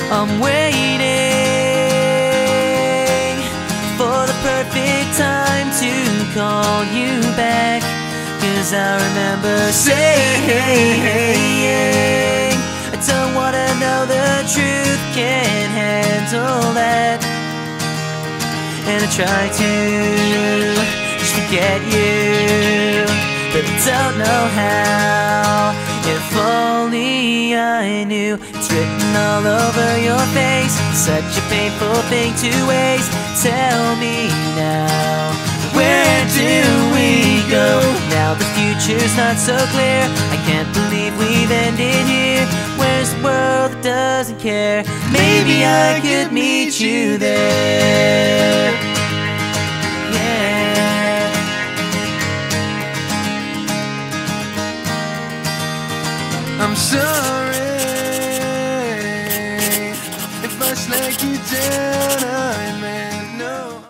I'm waiting for the perfect time to call you back, 'cause I remember saying I don't wanna know the truth, can't handle that. And I try to just forget you, but I don't know how. If only I knew. It's written all over your face, such a painful thing to waste. Tell me now, where do we go? Now the future's not so clear, I can't believe we've ended here. Where's the world that doesn't care? Maybe I could meet you there. Yeah. I'm sorry if I slack you down.